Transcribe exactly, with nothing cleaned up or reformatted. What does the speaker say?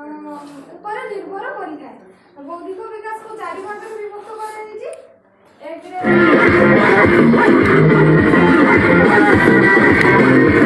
ऊपर निर्भर करिଥାଏ। बौद्धिक विकास को चारि भाग में विभक्त करा जायछि। एक रे